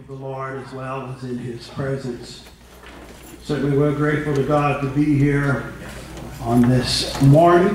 the Lord as well as in his presence. Certainly we're grateful to God to be here on this morning.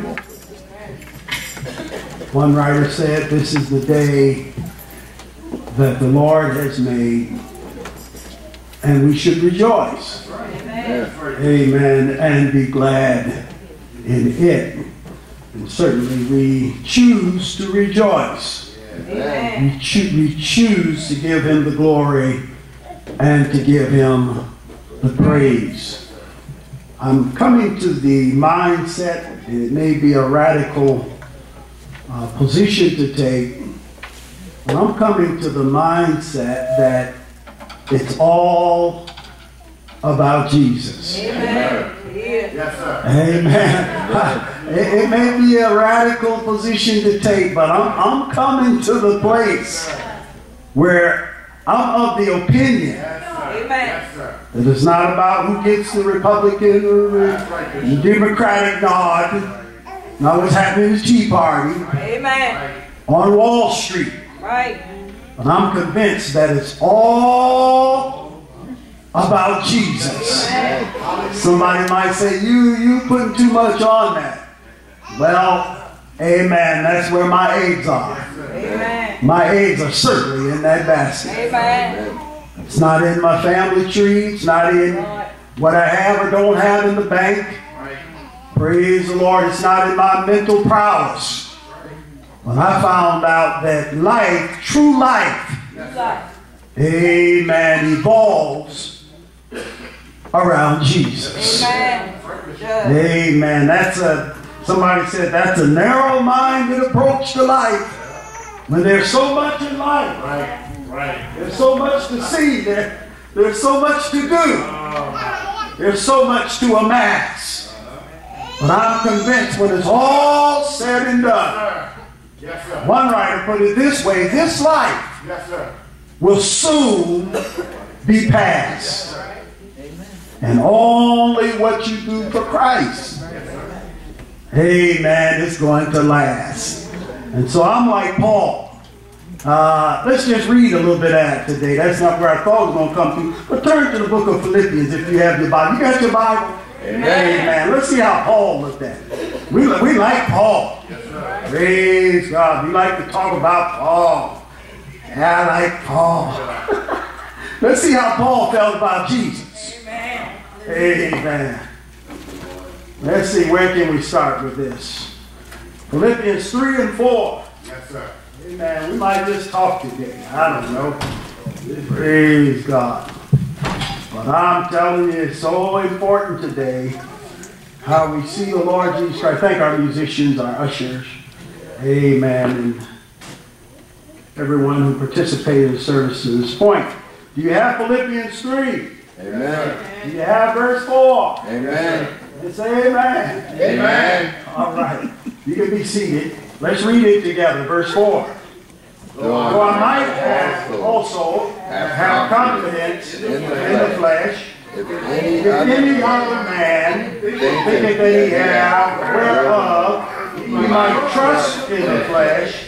One writer said, "This is the day that the Lord has made, and we should rejoice." Amen. Amen. And be glad in it. And certainly we choose to rejoice. Amen. We choose to give him the glory and to give him the praise. I'm coming to the mindset, it may be a radical position to take, but I'm coming to the mindset that it's all about Jesus. Amen. Yes, sir. Amen. It may be a radical position to take, but I'm coming to the place where I'm of the opinion that it's not about who gets the Republican or the Democratic nod. Not what's happening in the Tea Party. Amen. On Wall Street. Right. But I'm convinced that it's all about Jesus. Amen. Somebody might say, you putting too much on that. Well, amen. That's where my eggs are. Amen. My eggs are certainly in that basket. Amen. It's not in my family tree. It's not in what I have or don't have in the bank. Praise the Lord. It's not in my mental prowess. When I found out that life, true life, amen, evolves around Jesus. Amen. Amen. Somebody said that's a narrow-minded approach to life. When there's so much in life, there's so much to see, there's so much to do, there's so much to amass. But I'm convinced when it's all said and done, one writer put it this way, this life will soon be past. And only what you do for Christ, amen, is going to last. And so I'm like Paul. Let's just read a little bit of that today. That's not where I thought it was going to come to. But turn to the book of Philippians if you have your Bible. You got your Bible? Amen. Amen. Let's see how Paul looked at it. We like Paul. Praise God. We like to talk about Paul. Yeah, I like Paul. Let's see how Paul felt about Jesus. Amen. Amen. Let's see, where can we start with this? Philippians 3 and 4. Yes, sir. Amen. We might just talk today. I don't know. Praise God. But I'm telling you, it's so important today how we see the Lord Jesus Christ. Thank our musicians, our ushers. Amen. And everyone who participated in the service to this point. Do you have Philippians 3? Amen. Do you have verse 4? Amen. And say amen. Amen. All right. You can be seated. Let's read it together. Verse 4. For I might also have confidence in the flesh, if any other man thinketh that he hath whereof he might trust in the flesh.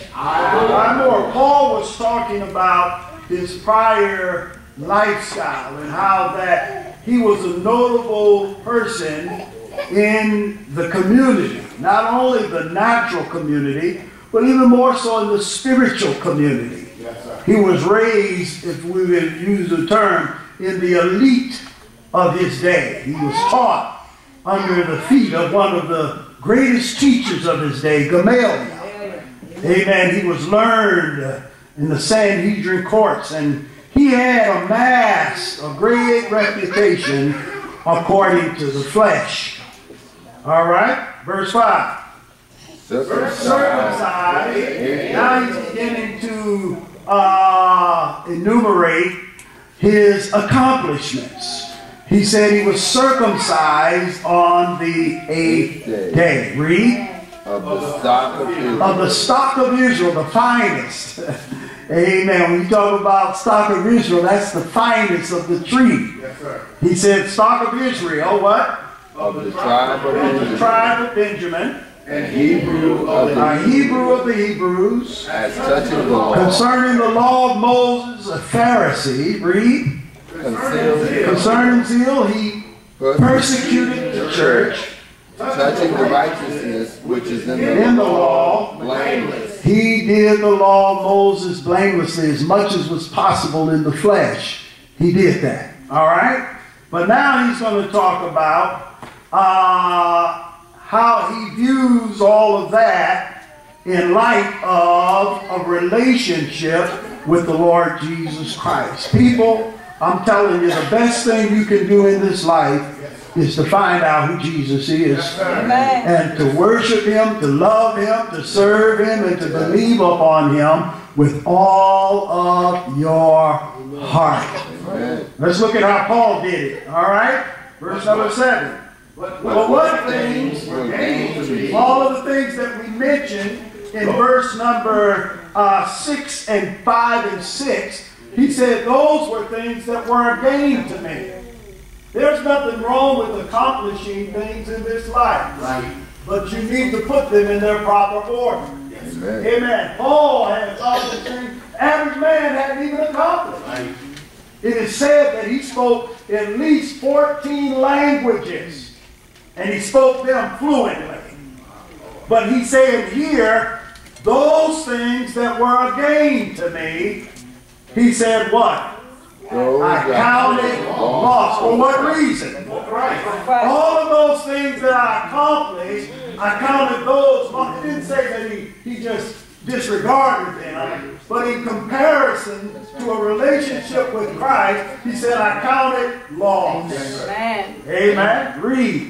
Paul was talking about his prior lifestyle and how that he was a notable person in the community, not only the natural community, but even more so in the spiritual community. Yes, he was raised, if we would use the term, in the elite of his day. He was taught under the feet of one of the greatest teachers of his day, Gamaliel. Amen. He was learned in the Sanhedrin courts, and he had amassed a great reputation according to the flesh. All right, verse 5. Circumcised. Now he's beginning to enumerate his accomplishments. He said he was circumcised on the 8th day. Read. Of the stock of Israel. Of the stock of Israel, the finest. Amen. When you talk about stock of Israel, that's the finest of the tree. Yes, sir. He said stock of Israel, what? of the tribe of Benjamin, and Hebrew of the Hebrews, as touching the law, concerning the law of Moses, a Pharisee, read, concerning zeal, he persecuted the church, touching the righteousness which is in the law, blameless. He did the law of Moses blamelessly as much as was possible in the flesh. He did that. All right? But now he's going to talk about how he views all of that in light of a relationship with the Lord Jesus Christ. People, I'm telling you, the best thing you can do in this life is to find out who Jesus is. Amen. And to worship him, to love him, to serve him, and to believe upon him with all of your heart. Amen. Let's look at how Paul did it. All right? Verse number 7. But what things were gained to me? All of the things that we mentioned in verse number 6 and 5 and 6, he said those were things that were a gain to me. There's nothing wrong with accomplishing things in this life. Right. But you need to put them in their proper order. Amen. Amen. Paul had accomplished things average man hadn't even accomplished. Right. It is said that he spoke at least 14 languages. And he spoke them fluently. But he said here, those things that were a gain to me, he said what? I counted loss. For what reason? All of those things that I accomplished, I counted those. It didn't say that he just disregarded them, but in comparison to a relationship with Christ, he said, I counted loss. Amen. Amen. Read.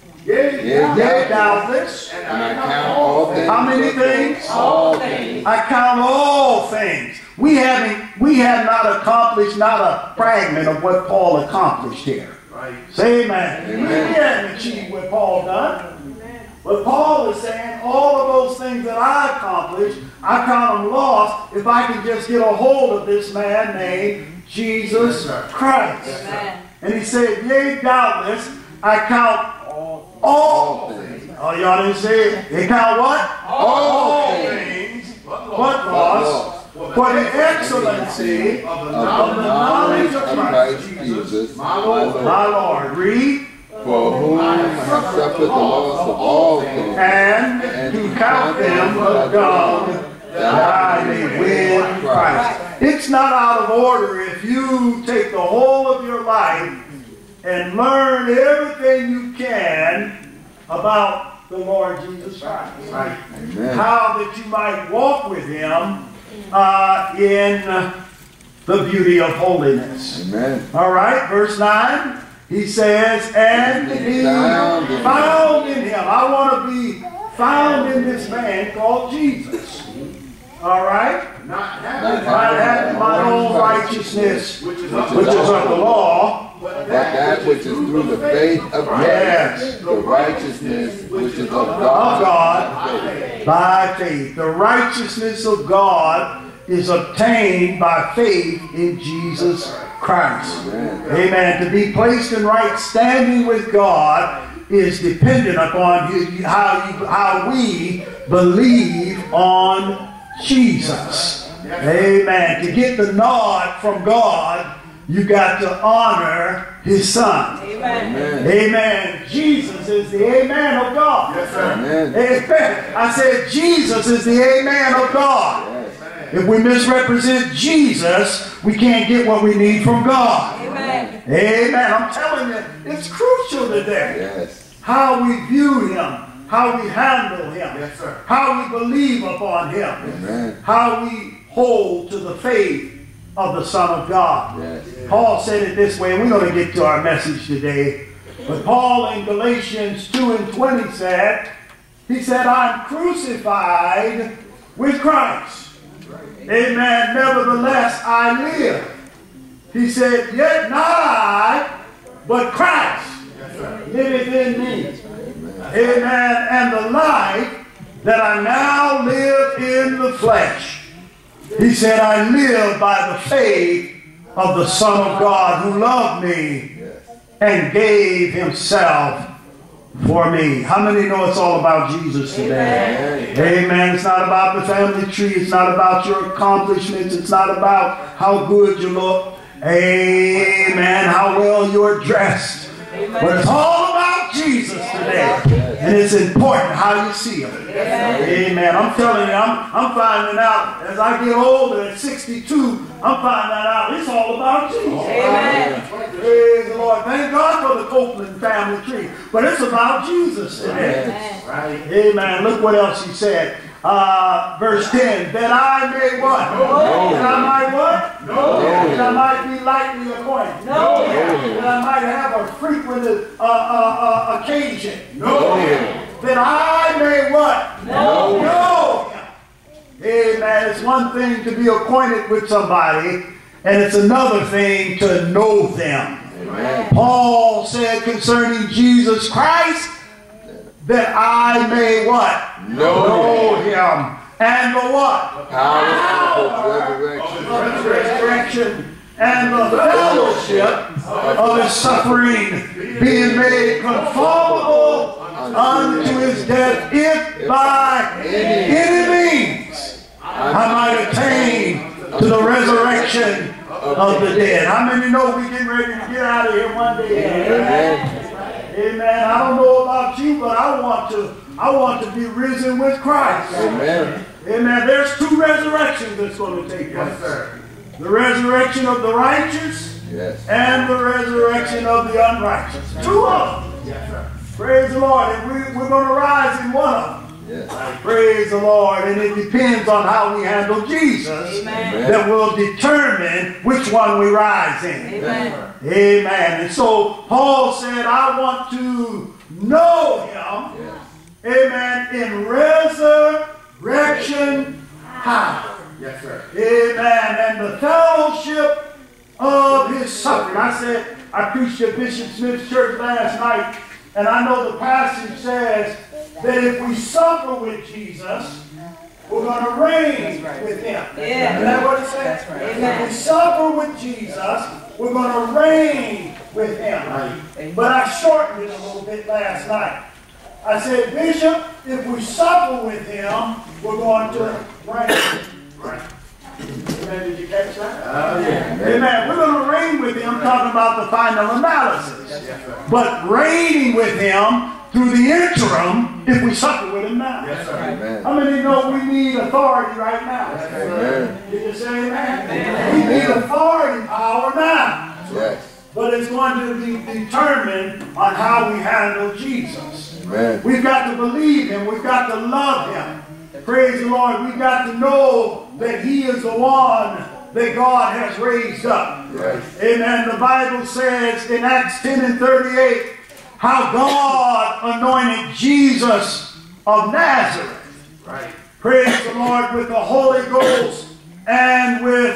Yea, doubtless. And I count all things. How many things? All things. I count all things. We have not accomplished not a fragment of what Paul accomplished here. Right. Say amen. Amen. We haven't achieved what Paul done. Amen. But Paul is saying all of those things that I accomplished, I count them lost if I can just get a hold of this man named Jesus Christ. Amen. And he said, yea, doubtless, I count all things. Oh, y'all didn't say it. They count what? All things, but loss. For the excellency of the knowledge of Christ Jesus, my Lord. Read. For whom I suffered the loss of all things, and to count them of God, that I may win Christ. It's not out of order if you take the whole of your life and learn everything you can about the Lord Jesus Christ. Right? How that you might walk with him in the beauty of holiness. Amen. All right, verse 9, he says, and be found in him. I want to be found in this man called Jesus. All right? Not having my own righteousness, which is of the law, but that which is through the faith of Christ, the righteousness which is of God, by faith. The righteousness of God is obtained by faith in Jesus Christ. Amen. To be placed in right standing with God is dependent upon how we believe on Jesus. Amen. To get the nod from God, you got to honor his son. Amen. Amen. Jesus is the amen of God. Yes, sir. Amen. I said Jesus is the amen of God. Yes. If we misrepresent Jesus, we can't get what we need from God. Amen. Amen. I'm telling you, it's crucial today. Yes. How we view him, how we handle him, yes, sir, how we believe upon him, amen, how we hold to the faith of the Son of God. Yes. Paul said it this way, and we're going to get to our message today. But Paul in Galatians 2 and 20 said, he said, I'm crucified with Christ. Amen. Nevertheless, I live. He said, yet not I, but Christ liveth in me. Amen. And the life that I now live in the flesh, he said, I live by the faith of the Son of God who loved me and gave himself for me. How many know it's all about Jesus today? Amen. Amen. It's not about the family tree. It's not about your accomplishments. It's not about how good you look. Amen. How well you're dressed. But it's all about Jesus today. And it's important how you see him. Amen. I'm telling you, I'm finding out as I get older at 62, I'm finding out it's all about Jesus. Amen. Praise the Lord. Thank God for the Copeland family tree. But it's about Jesus today. Amen. Amen. Look what else he said. Verse 10, that I may what? No. That I might what? No. That I might be lightly acquainted. No. That I might have a frequent occasion. No. That I may what? No. No. Amen. It's one thing to be acquainted with somebody, and it's another thing to know them. Amen. Paul said concerning Jesus Christ, that I may what? Know him. And the what? Power of the resurrection. And the fellowship of his suffering, being made conformable unto his death, if by any means I might attain to the resurrection of the dead. How many know we're getting ready to get out of here one day? Amen. Amen. I don't know about you, but I want to be risen with Christ. Amen. Amen. There's two resurrections that's going to take place. Yes, the resurrection of the righteous, yes, and the resurrection of the unrighteous. Two of them. Yes, praise the Lord. And we're going to rise in one of them. Yes. Praise the Lord. And it depends on how we handle Jesus. Amen. That will determine which one we rise in. Amen. Amen. And so Paul said, I want to know him. Yes. Amen. In resurrection power. Yes, sir. Amen. And the fellowship of his suffering. I preached at Bishop Smith's church last night, and I know the passage says that if we suffer with Jesus, we're going to reign with him. Yeah. Isn't that what it says? Right. If we suffer with Jesus, we're going to reign with him. Right. But I shortened it a little bit last night. I said, Bishop, if we suffer with him, we're going to reign. Right. Amen. Did you catch that? Yeah. Amen. We're going to reign with him, talking about the final analysis. Yes, but reigning with him through the interim, if we suffer with him now. Yes, sir. How many know we need authority right now? Yes, sir. Did you say amen? Amen. We need authority power now. Yes. But it's going to be determined on how we handle Jesus. Amen. We've got to believe him. We've got to love him. Praise the Lord. We've got to know that he is the one that God has raised up. Yes. Amen. The Bible says in Acts 10 and 38, how God anointed Jesus of Nazareth. Right. Praise the Lord, with the Holy Ghost and with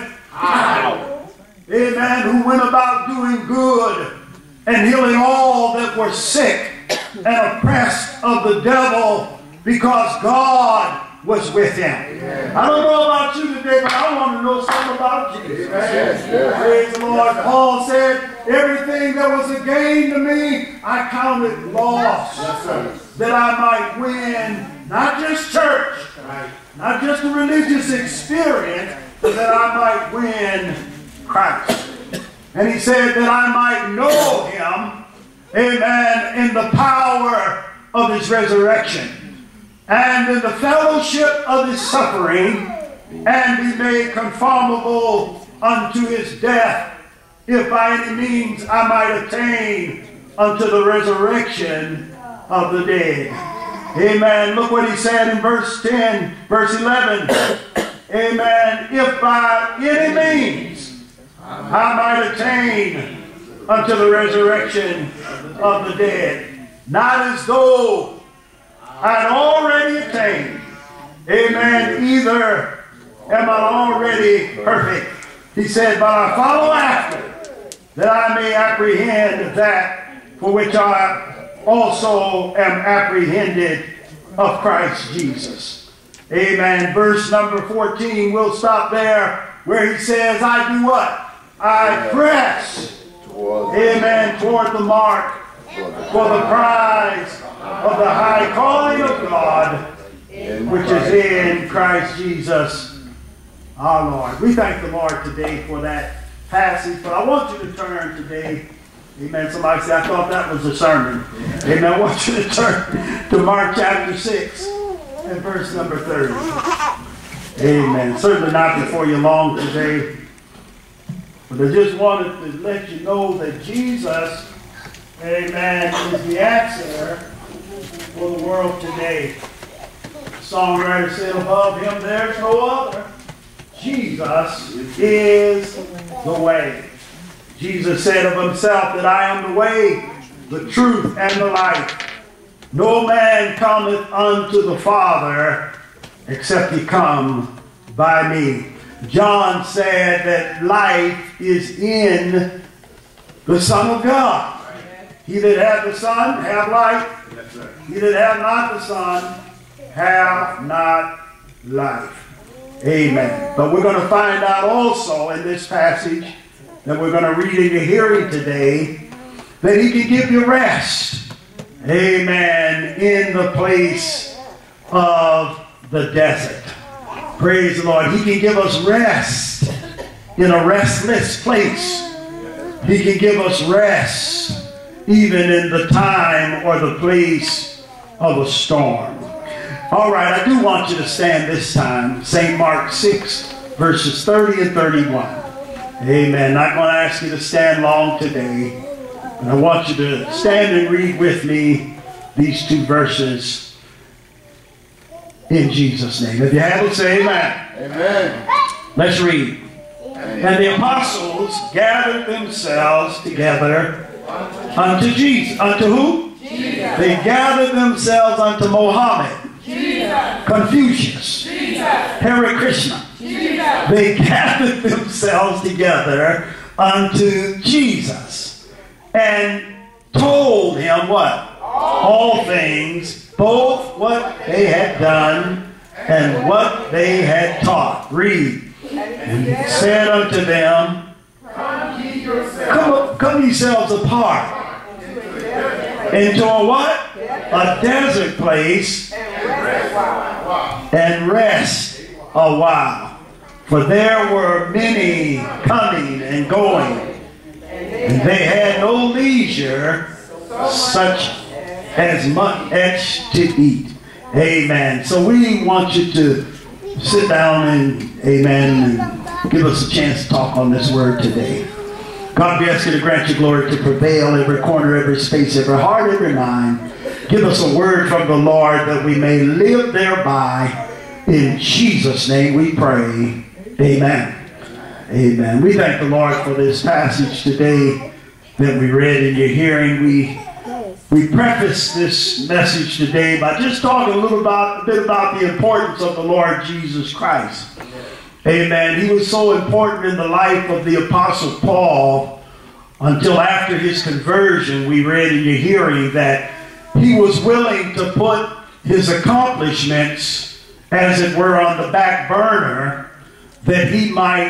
power. Amen. Who went about doing good and healing all that were sick and oppressed of the devil, because God was with him. Amen. I don't know about you today, but I want to know something about Jesus. Yes, yes. Praise the Lord. Paul said, everything that was a gain to me, I counted loss. Yes, that I might win, not just church, right, not just a religious experience, but that I might win Christ. And he said that I might know him, amen, in the power of his resurrection, and in the fellowship of his suffering, and be made conformable unto his death, if by any means I might attain unto the resurrection of the dead. Amen. Look what he said in verse 10, verse 11. Amen. If by any means I might attain unto the resurrection of the dead. Not as though I had already attained. Amen. Either am I already perfect. He said, but I follow after, that I may apprehend that for which I also am apprehended of Christ Jesus. Amen. Verse number 14, we'll stop there, where he says, I do what? I press, amen, toward the mark for the prize of the high calling of God, which is in Christ Jesus our Lord. We thank the Lord today for that passage, but I want you to turn today, amen. Somebody said, I thought that was a sermon. Amen. I want you to turn to Mark chapter 6 and verse number 30. Amen. Certainly not before you long today, but I just wanted to let you know that Jesus, amen, is the answer for the world today. The songwriter said, above him there's no other. Jesus is the way. Jesus said of himself that I am the way, the truth, and the life. No man cometh unto the Father except he come by me. John said that life is in the Son of God. He that hath the Son have life. He that hath not the Son have not life. Amen. But we're going to find out also in this passage that we're going to read in your hearing today that he can give you rest. Amen. In the place of the desert. Praise the Lord. He can give us rest in a restless place. He can give us rest even in the time or the place of a storm. All right, I do want you to stand this time. St. Mark 6, verses 30 and 31. Amen. Not going to ask you to stand long today. But I want you to stand and read with me these two verses in Jesus' name. If you have it, say amen. Amen. Let's read. And the apostles gathered themselves together unto Jesus. Unto who? Jesus. They gathered themselves unto Mohammed, Jesus. Confucius, Jesus. Hare Krishna. Jesus. They gathered themselves together unto Jesus and told him what? All things, both what they had done and what they had taught. Read. And he said unto them, Come yourselves apart into a what? A desert place and rest a while. For there were many coming and going, and they had no leisure such as much to eat. Amen. So we want you to sit down and, amen, and give us a chance to talk on this word today. God, we ask you to grant your glory to prevail every corner, every space, every heart, every mind. Give us a word from the Lord that we may live thereby. In Jesus' name we pray. Amen. Amen. We thank the Lord for this passage today that we read in your hearing. We preface this message today by just talking a bit about the importance of the Lord Jesus Christ. Amen. He was so important in the life of the Apostle Paul until after his conversion. We read in your hearing that he was willing to put his accomplishments, as it were, on the back burner, that he might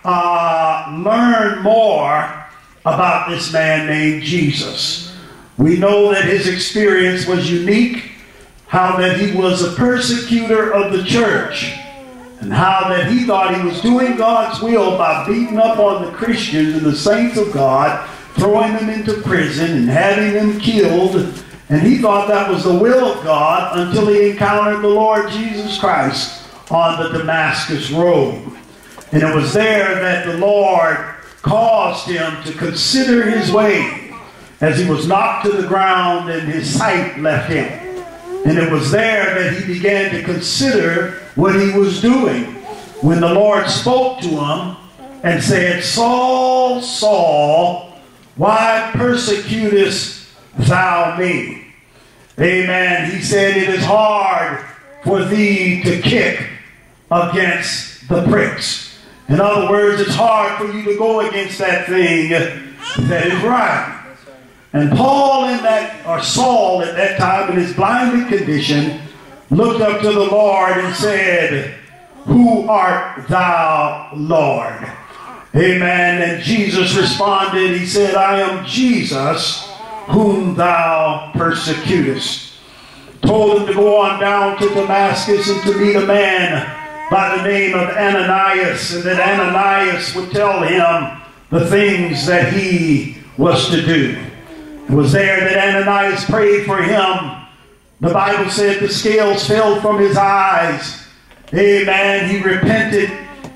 learn more about this man named Jesus. We know that his experience was unique, how that he was a persecutor of the church, and how that he thought he was doing God's will by beating up on the Christians and the saints of God, throwing them into prison and having them killed. And he thought that was the will of God until he encountered the Lord Jesus Christ on the Damascus road. And it was there that the Lord caused him to consider his way as he was knocked to the ground and his sight left him. And it was there that he began to consider what he was doing when the Lord spoke to him and said, Saul, Saul, why persecutest thou me? Amen. He said, it is hard for thee to kick against the pricks. In other words, it's hard for you to go against that thing that is right. And Paul Saul at that time, in his blinded condition, looked up to the Lord and said, Who art thou, Lord? Amen. And Jesus responded, he said, I am Jesus, whom thou persecutest. Told him to go on down to Damascus and to meet a man by the name of Ananias, and that Ananias would tell him the things that he was to do. It was there that Ananias prayed for him. The Bible said the scales fell from his eyes. Amen. He repented,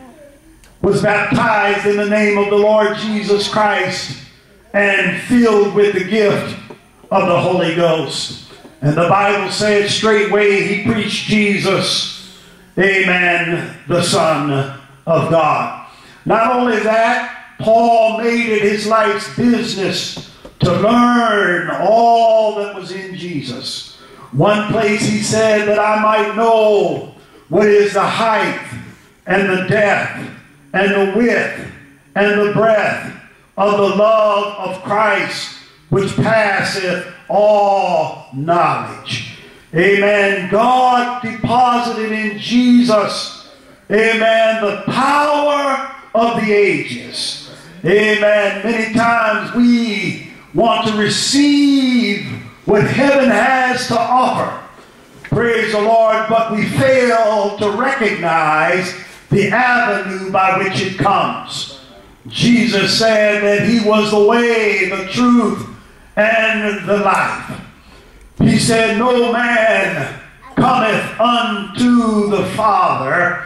was baptized in the name of the Lord Jesus Christ, and filled with the gift of the Holy Ghost. And the Bible said straightway he preached Jesus, amen, the Son of God. Not only that, Paul made it his life's business to learn all that was in Jesus. One place he said that I might know what is the height and the depth and the width and the breadth of the love of Christ, which passeth all knowledge. Amen. God deposited in Jesus, amen, the power of the ages. Amen. Many times we want to receive what heaven has to offer. Praise the Lord, but we fail to recognize the avenue by which it comes. Jesus said that he was the way, the truth, and the life. He said, no man cometh unto the Father,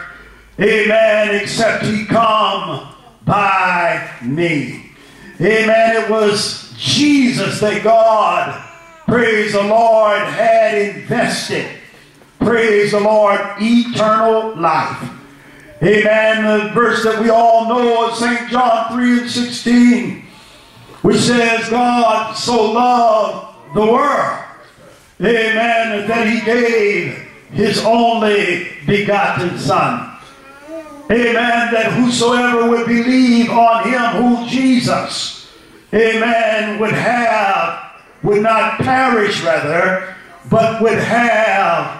amen, except he come by me. Amen. It was Jesus that God, praise the Lord, had invested, praise the Lord, eternal life. Amen. The verse that we all know is St. John 3:16, which says, God so loved the world, amen, that he gave his only begotten Son. Amen. That whosoever would believe on him, who Jesus, amen, would not perish rather, but would have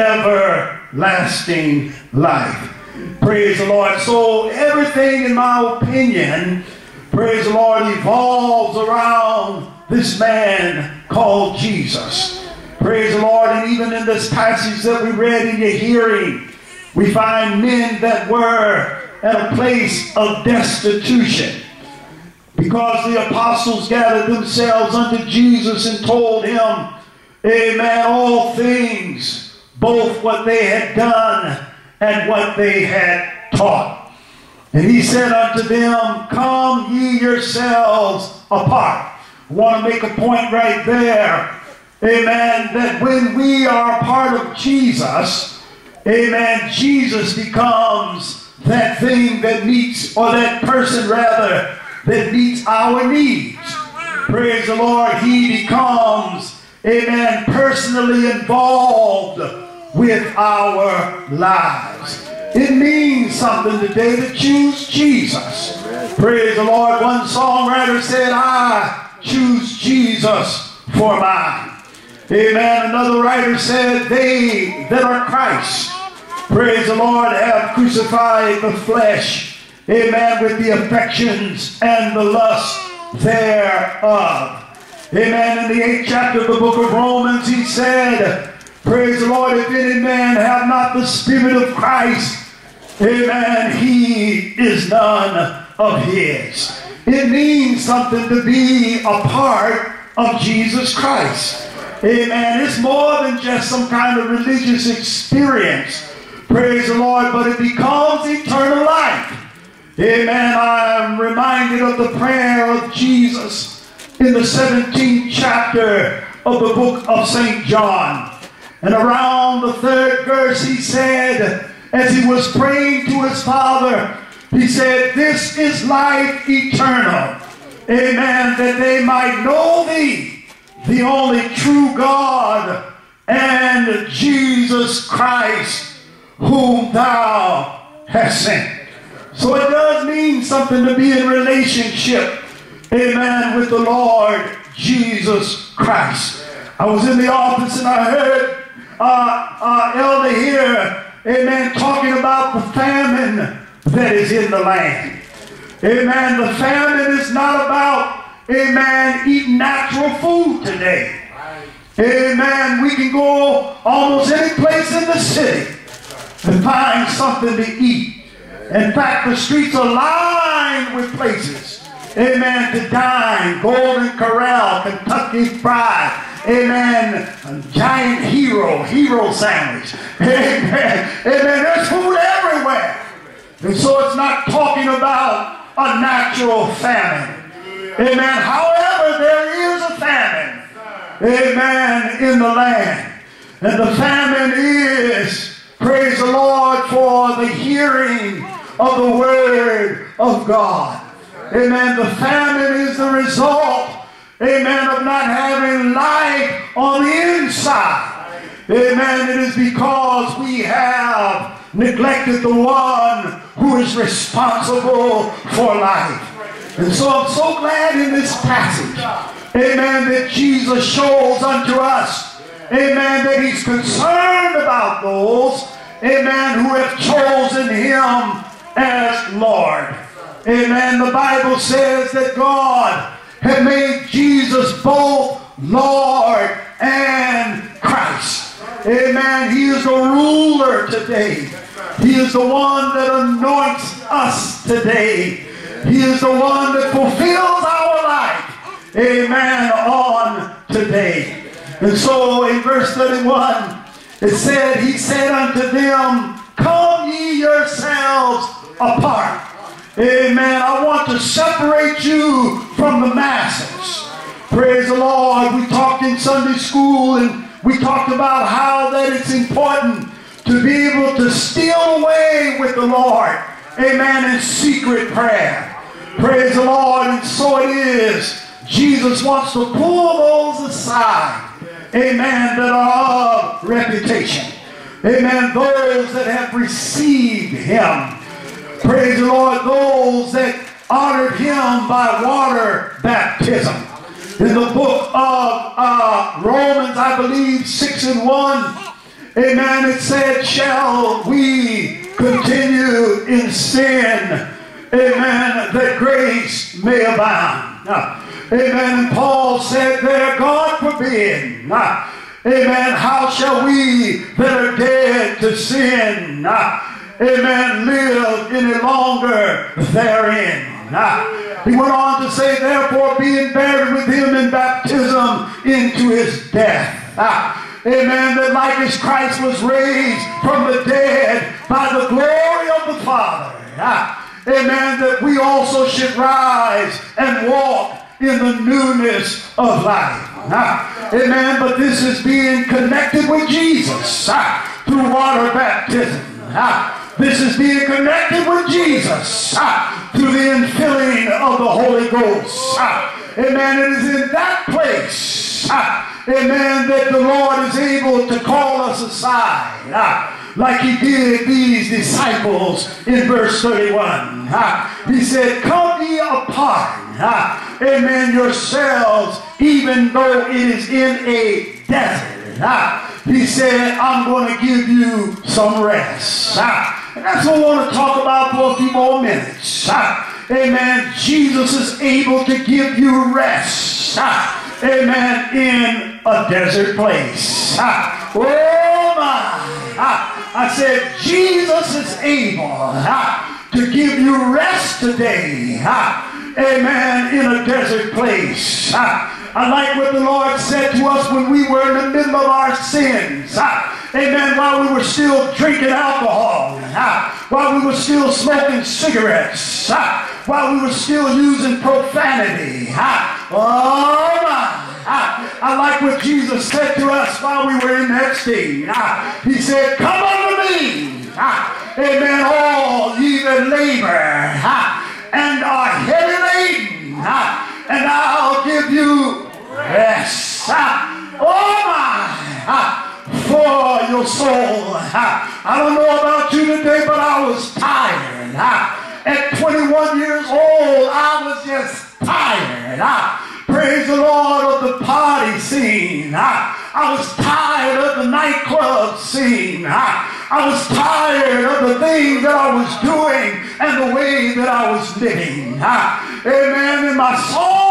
everlasting life. Praise the Lord. So everything, in my opinion, praise the Lord, evolves around this man called Jesus. Praise the Lord. And even in this passage that we read in your hearing, we find men that were at a place of destitution, because the apostles gathered themselves unto Jesus and told him, amen, all things, both what they had done and what they had taught. And he said unto them, come ye yourselves apart. I want to make a point right there, amen, that when we are part of Jesus, amen, Jesus becomes that thing that meets, or that person rather, that meets our needs. Praise the Lord. He becomes, amen, personally involved with our lives. It means something today to choose Jesus. Praise the Lord. One songwriter said, I choose Jesus for mine. Amen. Another writer said, they that are Christ, praise the Lord, have crucified the flesh, amen, with the affections and the lust thereof. Amen. In the 8th chapter of the book of Romans, he said, praise the Lord, if any man have not the Spirit of Christ, amen, he is none of his. It means something to be a part of Jesus Christ. Amen. It's more than just some kind of religious experience. Praise the Lord. But it becomes eternal life. Amen. I'm reminded of the prayer of Jesus in the 17th chapter of the book of St. John. And around the 3rd verse he said, as he was praying to his Father, he said, this is life eternal. Amen. That they might know thee, the only true God, and Jesus Christ, whom thou hast sent. So it does mean something to be in relationship, amen, with the Lord Jesus Christ. I was in the office and I heard elder here, amen, talking about the famine that is in the land. Amen. The famine is not about, amen, eating natural food today. Amen. We can go almost any place in the city and find something to eat. In fact, the streets are lined with places, amen, to dine. Golden Corral, Kentucky Fried, amen, Giant Hero sandwich. Amen. Amen. There's food everywhere. And so it's not talking about a natural famine. Amen. However, there is a famine, amen, in the land. And the famine is, praise the Lord, for the hearing of the word of God. Amen. The famine is the result, amen, of not having life on the inside. Amen. It is because we have neglected the one who is responsible for life. And so I'm so glad in this passage, amen, that Jesus shows unto us, amen, that he's concerned about those, amen, who have chosen him as Lord. Amen. The Bible says that God had made Jesus both Lord and Christ. Amen. He is the ruler today. He is the one that anoints us today. He is the one that fulfills our life. Amen. On today. And so in verse 31, it said, he said unto them, come ye yourselves apart. Amen. I want to separate you from the masses. Praise the Lord. We talked in Sunday school and we talked about how that it's important to be able to steal away with the Lord. Amen. In secret prayer. Praise the Lord. And so it is. Jesus wants to pull those aside. Amen. That are of reputation. Amen. Those that have received him. Praise the Lord. Those that honored him by water baptism. In the book of Romans, I believe, 6:1, amen, it said, shall we continue in sin, amen, that grace may abound. Amen. And Paul said there, God forbid, amen, how shall we that are dead to sin, amen, live any longer therein? He went on to say, therefore, being buried with him in baptism into his death. Amen. That like as Christ was raised from the dead by the glory of the Father. Amen. That we also should rise and walk in the newness of life. Amen. But this is being connected with Jesus through water baptism. This is being connected with Jesus through the infilling of the Holy Ghost. Amen. It is in that place, amen, that the Lord is able to call us aside. Like he did these disciples in verse 31. He said, come ye apart, amen, yourselves, even though it is in a desert. He said, I'm going to give you some rest. And that's what I want to talk about for a few more minutes. Amen. Jesus is able to give you rest. Amen. In a desert place. Oh my. I said, Jesus is able to give you rest today. Amen. In a desert place. I like what the Lord said to us when we were in the middle of our sins. Amen. While we were still drinking alcohol. While we were still smoking cigarettes. While we were still using profanity. Oh my. I like what Jesus said to us while we were in that state. He said, come unto me. Amen. All ye that labor and are heavy laden. And I'll give you rest. Oh my. For your soul. I don't know about you today, but I was tired. At 21 years old, I was just tired. Praise the Lord of the party scene. I was tired of the nightclub scene. I was tired of the things that I was doing and the way that I was living. Amen. And my soul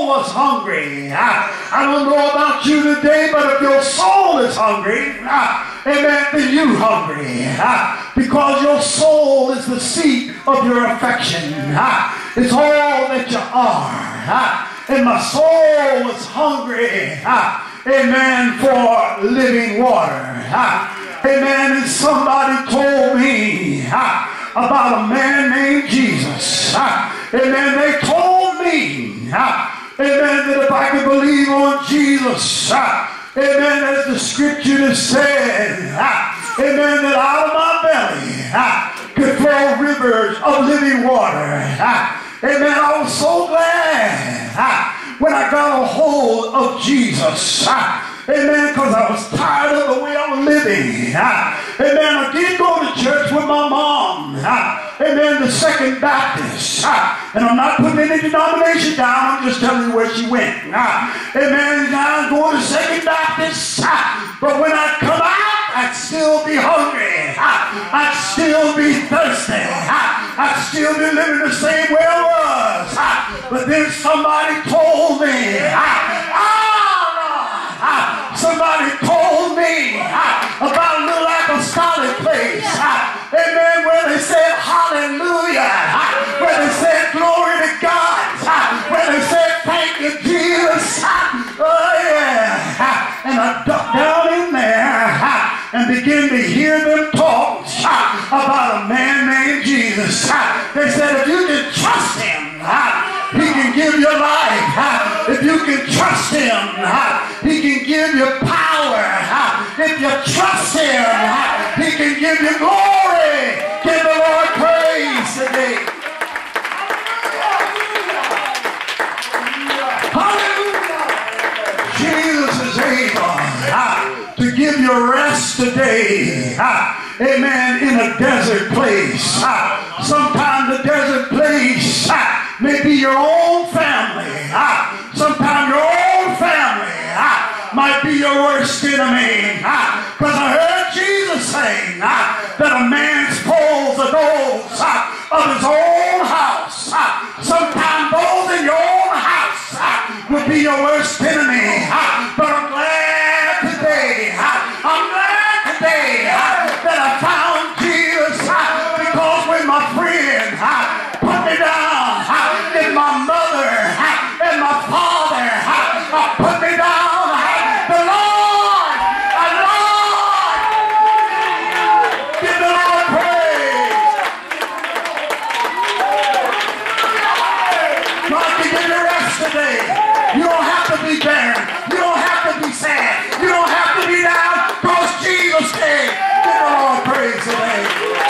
soul was hungry, I don't know about you today, but if your soul is hungry, amen, then you hungry. Because your soul is the seat of your affection. It's all that you are. And my soul was hungry, amen, for living water. Amen. And somebody told me about a man named Jesus. Amen. They told me, amen, that if I could believe on Jesus, amen, as the scripture has said, amen, that out of my belly could flow rivers of living water. Amen. I was so glad when I got a hold of Jesus. Amen, because I was tired of the way I was living. Amen, I did go to church with my mom. Amen, the Second Baptist. And I'm not putting any denomination down. I'm just telling you where she went. Amen, I go to Second Baptist. But when I come out, I'd still be hungry. I'd still be thirsty. I'd still be living the same way I was. But then somebody told me, somebody told me about a little apostolic place. Amen. Where they said hallelujah. Where they said glory to God. Where they said thank you, Jesus. Oh yeah. And I ducked down in there and began to hear them talk about a man named Jesus. They said if you can trust him, he can give you life. If you can trust him, he can give you power. If you trust him, he can give you glory. Give the Lord praise today. Hallelujah. Jesus is able to give you rest today. Amen. In a desert place. Sometimes the desert place may be your own family. Sometimes your own family might be your worst enemy. Because I heard Jesus saying that a man's foes are those of his own house. Sometimes those in your own house will be your worst enemy. But I'm glad today. I'm glad today that I found Jesus. Because when my friend put me down, and my mother and my father put me down, the Lord, give the Lord praise. God can give you rest today. You don't have to be barren. You don't have to be sad. You don't have to be down, because Jesus came. Give the Lord praise today.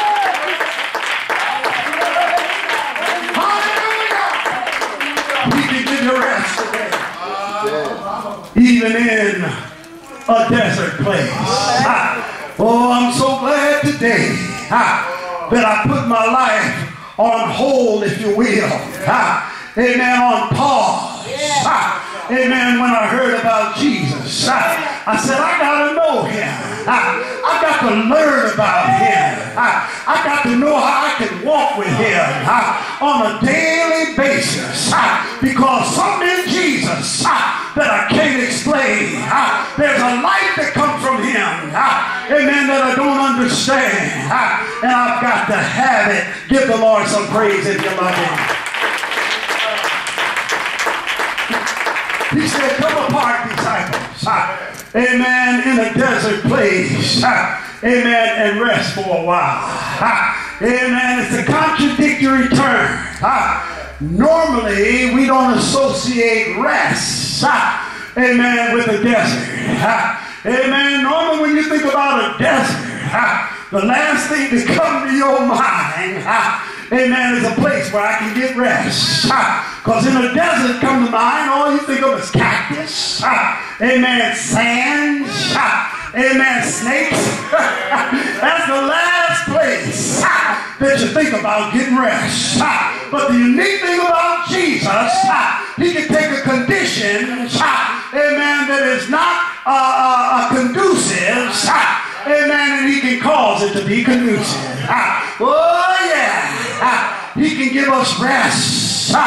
Rest today. Even in a desert place. Oh, I'm so glad today that I put my life on hold, if you will. Amen, on pause. Amen, when I heard about Jesus. I said, I got to know him. I got to learn about him. I got to know how I can walk with him on a daily basis. Because something in Jesus that I can't explain. There's a light that comes from him. Amen, that I don't understand. And I've got to have it. Give the Lord some praise if you love him. He said, come apart, disciples. Amen, in a desert place. Amen, and rest for a while. Amen, it's a contradictory term. Normally, we don't associate rest, amen, with a desert. Amen, normally when you think about a desert, the last thing that comes to your mind, amen, is a place where I can get rest. Because in a desert come to mind, all you think of is cactus, amen, sand, amen, snakes. That's the last place that you think about getting rest. But the unique thing about Jesus, he can take a condition, amen, that is not conducive, amen, and he can cause it to be conducive. Oh yeah, he can give us rest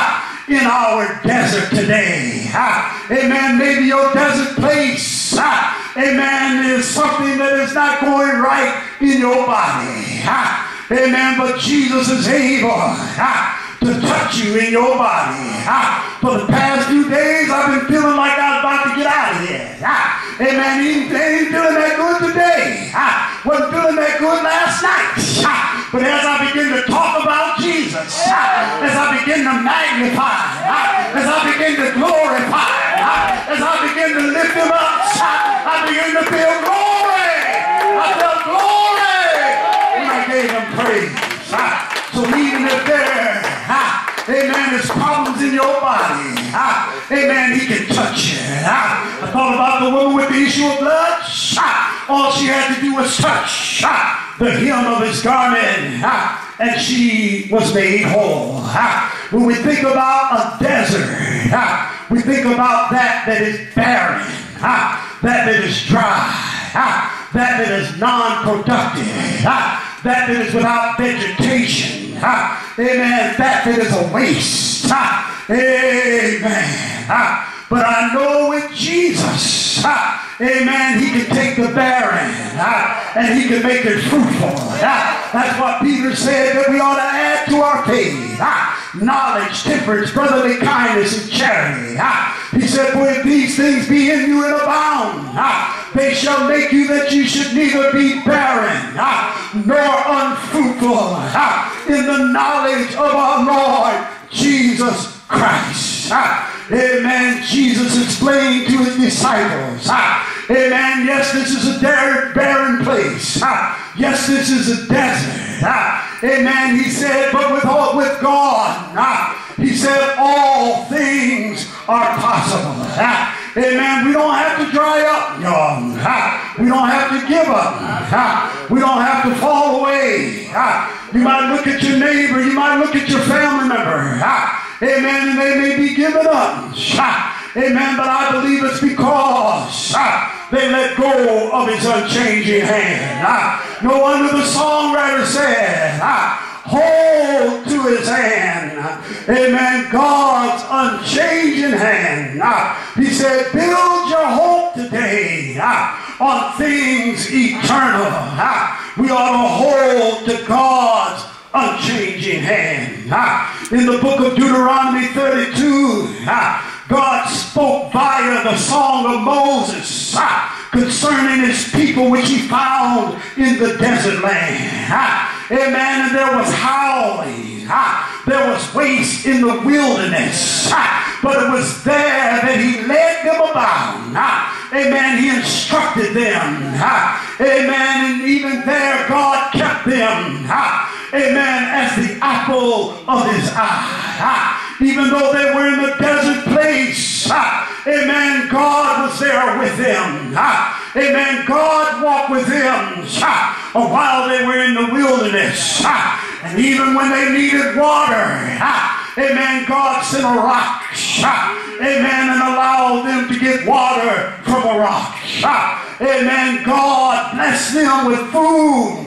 in our desert today. Amen. Maybe your desert place, amen, is something that is not going right in your body. Amen. But Jesus is able to touch you in your body. For the past few days, I've been feeling like I was about to get out of here. Amen. Ain't feeling that good today. Wasn't feeling that good last night. But as I begin to talk about Jesus, as I begin to magnify, as I begin to glorify, as I begin to lift him up, I begin to feel glory. I felt glory when I gave him praise. So even if there, amen, there's problems in your body, amen, he can touch you. I thought about the woman with the issue of blood. All she had to do was touch the hem of his garment, and she was made whole. When we think about a desert, we think about that is barren, that is dry, that is non-productive, that is without vegetation, amen, that is a waste, amen. But I know with Jesus, amen, he can take the barren and he can make it fruitful. That's what Peter said, that we ought to add to our faith knowledge, temperance, brotherly kindness, and charity. He said, for if these things be in you and abound, they shall make you that you should neither be barren nor unfruitful in the knowledge of our Lord Jesus Christ. Amen. Jesus explained to his disciples, amen, yes, this is a barren place. Yes, this is a desert. Amen. He said, but with God, he said, all things are possible. Amen. We don't have to dry up, y'all. We don't have to give up. We don't have to fall away. You might look at your neighbor. You might look at your family member. Amen. And they may be giving up. Amen. But I believe it's because they let go of his unchanging hand. No wonder the songwriter said, hold to his hand. Amen. God's unchanging hand. He said, build your hope today on things eternal. We ought to hold to God's unchanging hand. In the book of Deuteronomy 32, God spoke via the song of Moses concerning his people which he found in the desert land. Amen. And there was howling. There was waste in the wilderness. But it was there that he led them about. Amen. He instructed them. Amen. And even there God kept them. Amen. As the apple of his eye. Even though they were in the desert place. Amen. God was there with them. Amen. God walked with them while they were in the wilderness. And even when they needed water, amen, God sent a rock, amen, and allowed them to get water from a rock. Amen. God blessed them with food,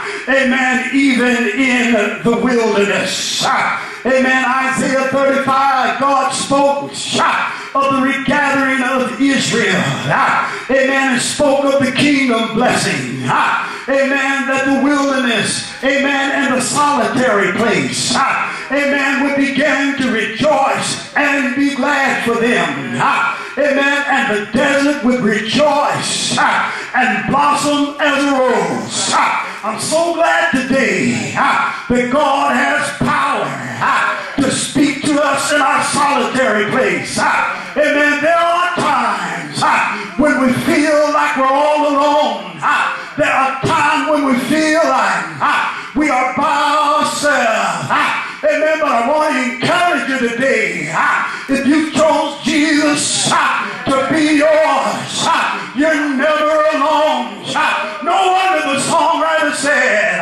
amen, even in the wilderness. Amen. Isaiah 35, God spoke of the regathering of Israel. Amen. And spoke of the kingdom blessing. Amen. That the wilderness, amen, and the solitary place, amen, would begin to rejoice and be glad for them. Amen. And the desert would rejoice and blossom as a rose. I'm so glad today that God has power to speak to us in our solitary place. Amen. There are times when we feel like we're all alone. There are times when we feel like we are by ourselves. Amen. But I want to encourage you today. If you chose Jesus to be yours, you're never alone. No wonder the songwriter said,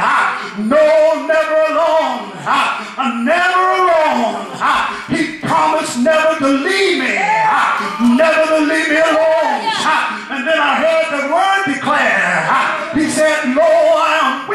no, never alone. I'm never alone. He promised never to leave me. Never to leave me alone. And then I heard the word declare. He said, lo, I am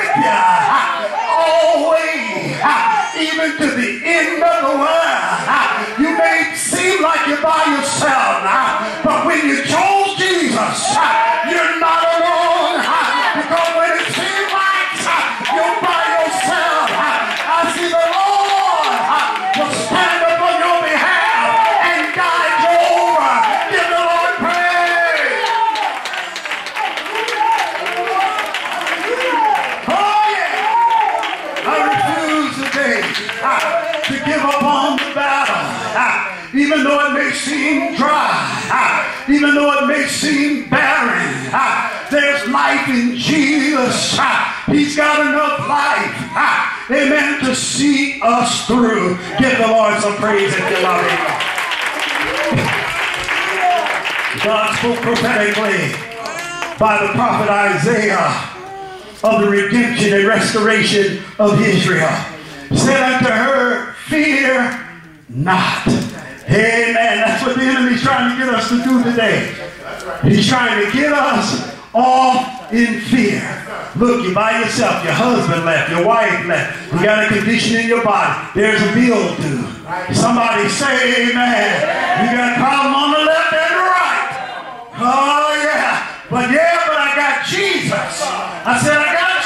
even though it may seem dry, even though it may seem barren, there's life in Jesus. He's got enough life, amen, to see us through. Give the Lord some praise if you love him. God spoke prophetically by the prophet Isaiah of the redemption and restoration of Israel. Said unto her, fear not. Amen. That's what the enemy's trying to get us to do today. He's trying to get us off in fear. Look, you're by yourself. Your husband left. Your wife left. You got a condition in your body. There's a bill due. Somebody say amen. You got a problem on the left and the right. Oh, yeah. But I got Jesus. I said, I got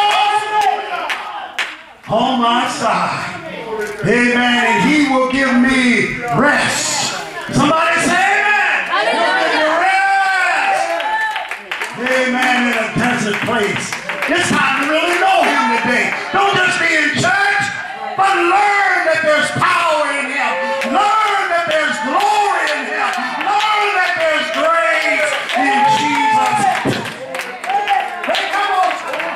Jesus on my side. Amen. And he will give me rest. Somebody say amen. He'll give you rest. Amen. In a desert place. It's time to really know him today. Don't just be in church, but learn that there's power in him. Learn that there's glory in him. Learn that there's grace in Jesus. Hey, come on.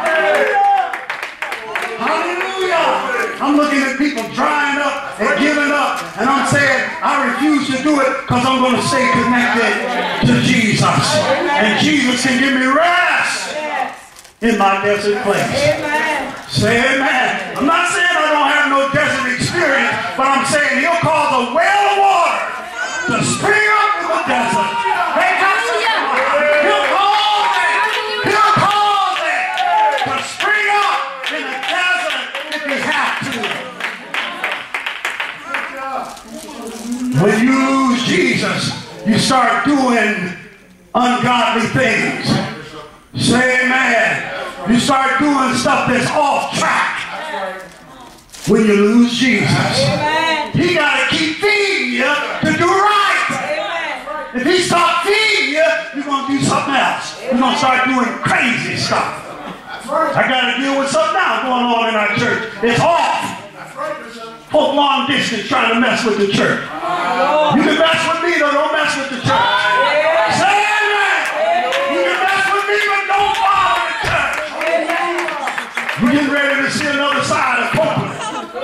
Hallelujah. I'm looking at people drying up and giving up, and I'm saying I refuse to do it because I'm going to stay connected to Jesus. And Jesus can give me rest in my desert place. Amen. Say amen. I'm not saying I don't have no desert experience, but I'm saying he'll cause a well of water to spring up in the desert. Hey, he'll cause it to spring up in the desert if he has to. When you lose Jesus, you start doing ungodly things. Say amen. You start doing stuff that's off track when you lose Jesus. Amen. He got to keep feeding you to do right. Amen. If he stops feeding you, you're going to do something else. You're going to start doing crazy stuff. I got to deal with something now going on in our church. It's off. Folk long distance trying to mess with the church. You can mess with me, though. Don't mess with the church. Say amen. You can mess with me, but don't bother the church. We're getting ready to see another side of Copeland.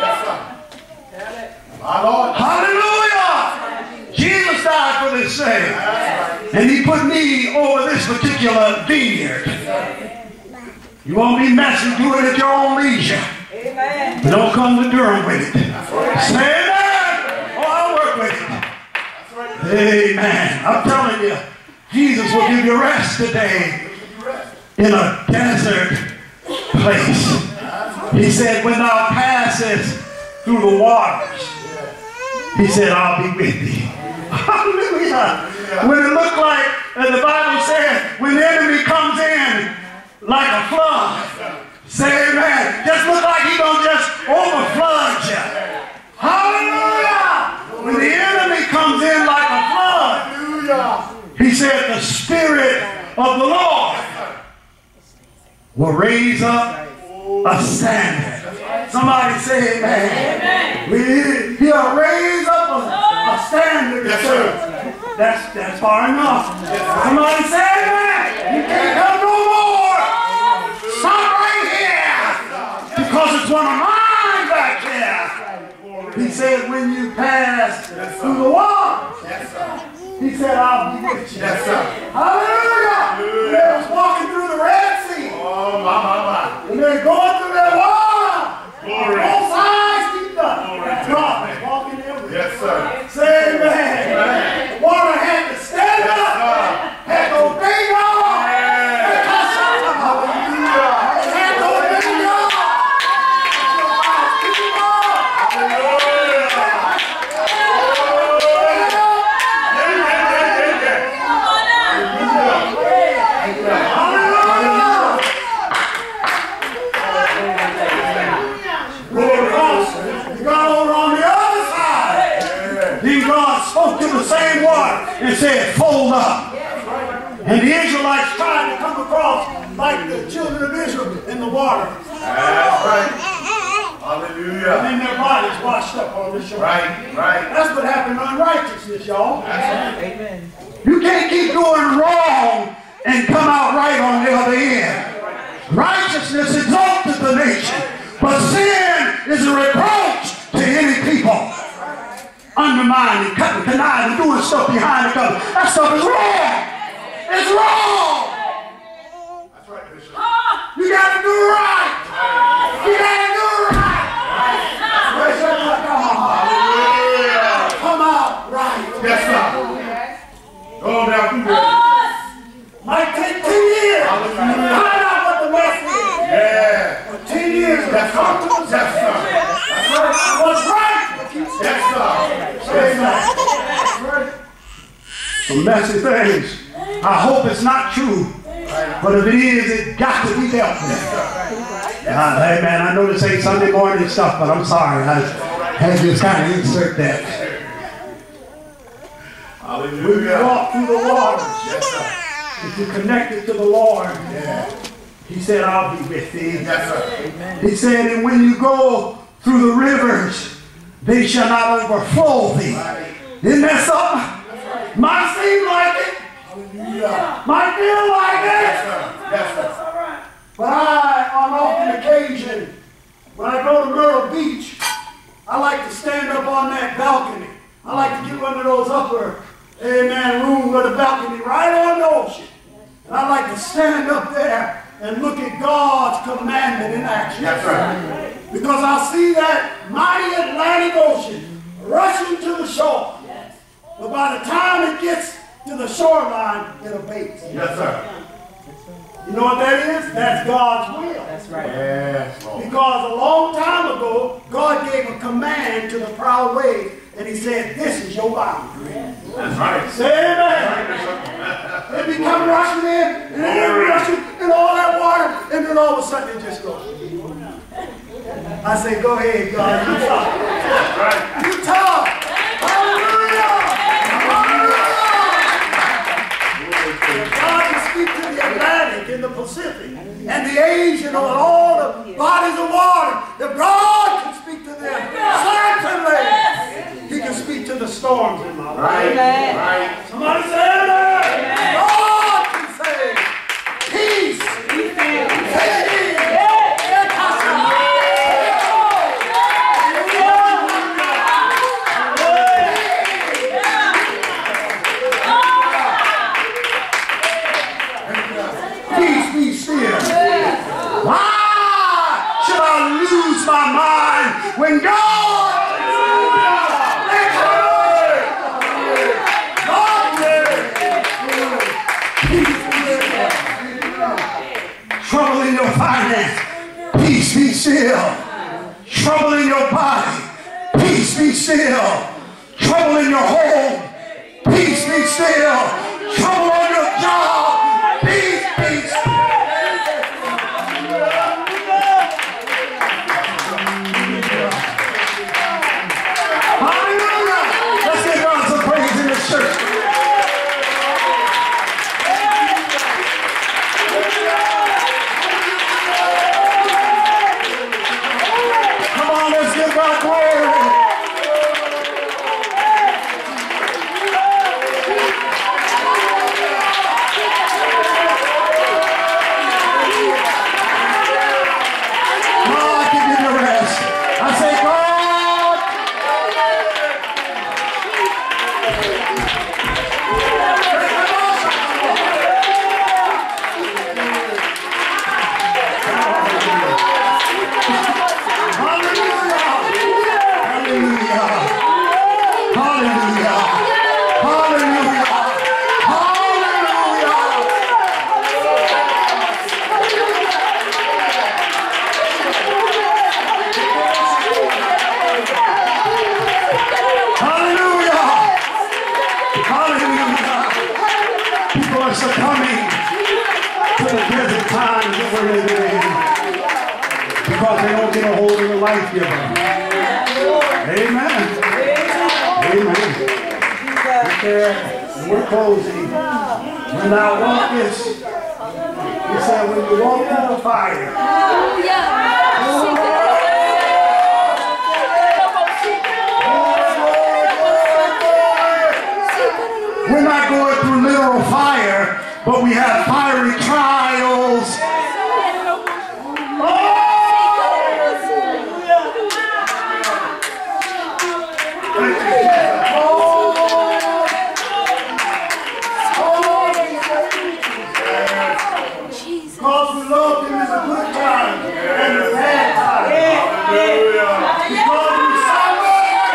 Hallelujah. Jesus died for this thing. And he put me over this particular vineyard. You won't be messy, do it at your own leisure. Amen. But don't come to Durham with it. Say amen. Oh, I'll work with it. Amen. I'm telling you, Jesus will give you rest today in a desert place. He said, when thou passest through the waters, he said, I'll be with thee. Hallelujah. When it looked like, as the Bible says, when the enemy comes in like a flood, say amen. Just look like he's going to just overflood you. Hallelujah. When the enemy comes in like a flood, he said the Spirit of the Lord will raise up a standard. Somebody say amen. He'll raise up a standard. That's far enough. Somebody say amen. You can't come no more. Stop right here. Because it's one of mine back there. He said when you pass through the water, he said I'll be with you. Hallelujah. They was walking through the Red Sea. Oh, my. And they're going through that water. Both sides keep done. God is walking everywhere. Yes, sir. Say amen. Water had to stand up. Had to obey God. And said, fold up. And the Israelites tried to come across like the children of Israel in the water. That's right. Hallelujah. And then their bodies washed up on the shore. Right, right. That's what happened to unrighteousness, y'all. Amen. You can't keep doing wrong and come out right on the other end. Righteousness exalteth the nation, but sin is a reproach to any people. Undermining, cutting, conniving, doing stuff behind the cover. That stuff is wrong. It's wrong. That's right, Bishop. You got to do right. You got to do right. Come out right. Yes, sir. Go down through there. Might take 10 years. Find out what the rest is. Yeah. For 10 years. That's right. That's right. What's right? Yes, sir. Some messy things. I hope it's not true. But if it is, it got to be dealt with. Hey man, I know this ain't Sunday morning stuff, but I'm sorry. I had to just kind of insert that. Hallelujah. When you walk through the waters, if you're connected to the Lord, He said, I'll be with thee. He said, and when you go through the rivers, they shall not overflow thee. Isn't that something? Might seem like it. Might feel like it. But on often occasion, when I go to Myrtle Beach, I like to stand up on that balcony. I like to get one of those upper, room with a balcony right on the ocean. And I like to stand up there and look at God's commandment in action. Because I see that mighty Atlantic Ocean rushing to the shore. But by the time it gets to the shoreline, it abates. Yes, sir. You know what that is? That's God's will. That's right. Yes, because a long time ago, God gave a command to the proud waves, and He said, this is your boundary. That's right. Say amen. They become rushing in, and then rushing in all that water, and then all of a sudden it just goes. I say, go ahead, God. You talk. You talk. Hallelujah. God can speak to the Atlantic and the Pacific and the Asian and all the bodies of water. If God can speak to them, certainly He can speak to the storms in my life. Right. Somebody say amen. God can say peace. When God trouble in your finance, peace be still. Trouble in your body, peace be still. Trouble in your home, peace be still. Trouble on your job, peace be still. We're closing. When I walk this, he said, when you walk through the fire, but we have fiery trials. Because we love him in the good times and the bad times. Because we suffer.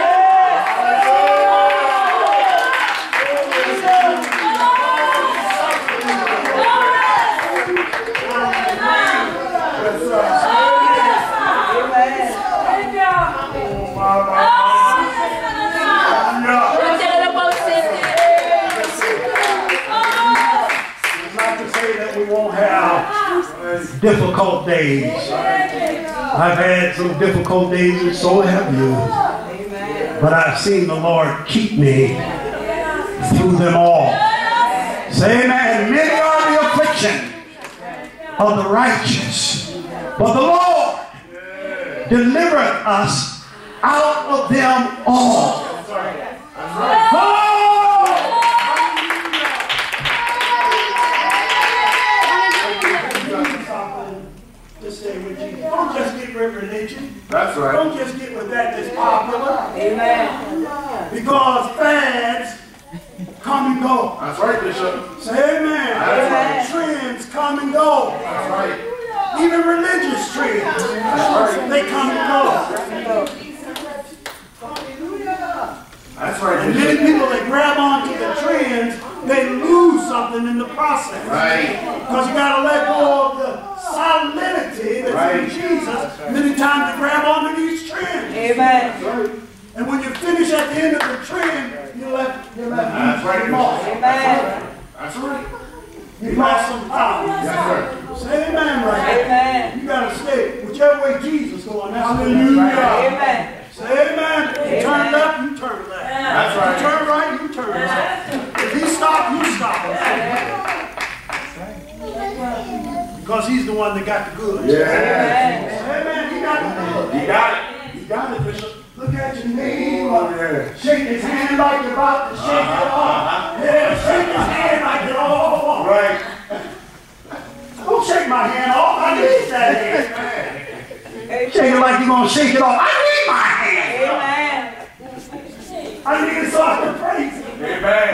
We won't have difficult days. I've had some difficult days, and so have you. But I've seen the Lord keep me through them all. Say amen. Many are the affliction of the righteous, but the Lord delivereth us out of them all. Don't just get with religion. That's right. Don't just get with that's popular. Amen. Because fads come and go. That's right, Bishop. Say amen. That's right. Trends come and go. That's right. Even religious trends. That's right. They come and go. That's right, And Bishop. many people that grab onto the trends, they lose something in the process. Right. Because you got to let go of the solidity that's in Jesus. Many times they grab onto these trends. Amen. And when you finish at the end of the trend, you're left That's right. Amen. That's right. You lost some power. That's right. Say amen right there. Amen. You got to stay whichever way Jesus going. Hallelujah. Amen. Say amen. You turn left, you turn left. That's right. You turn right, you turn right. If he stop, you stop. Because he's the one that got the goods. Yeah. Amen. He got the goods. You got it. You got it, Bishop. Look at your neighbor. Shake his hand like you're about to shake it off. Yeah, shake his hand like you're all off. Right. Don't shake my hand off. I need that hand. Shake it like you're going to shake it off. I need my hand. Amen. I need it so I can praise him. Amen.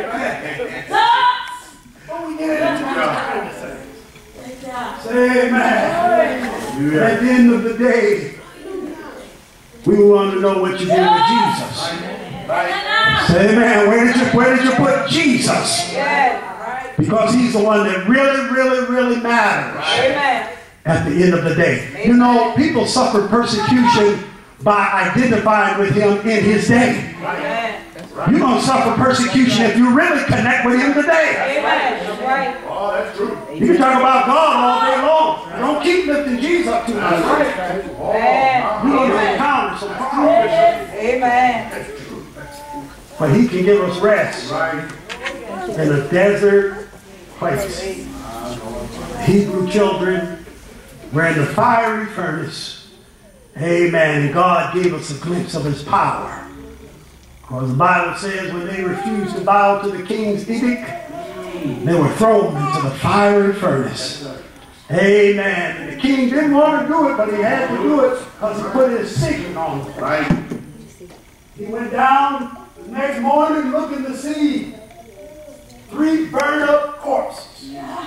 But we get into this kind of thing. Say amen. At the end of the day, we want to know what you did with Jesus. Say amen. Where did you put Jesus? Because he's the one that really matters. Amen. At the end of the day. You know, people suffer persecution by identifying with him in his day. Amen. You're going to suffer persecution if you really connect with him today. Amen. Right. Oh, that's true. You can talk about God all day long. Don't keep lifting Jesus up too much. Amen. You're going to encounter some problems. Amen. But he can give us rest in a desert place. Hebrew children were in the fiery furnace. Amen. And God gave us a glimpse of his power. Because the Bible says when they refused to bow to the king's edict, they were thrown into the fiery furnace. Amen. And the king didn't want to do it, but he had to do it because he put his signet on it. Right. He went down the next morning looking to see 3 burned up corpses.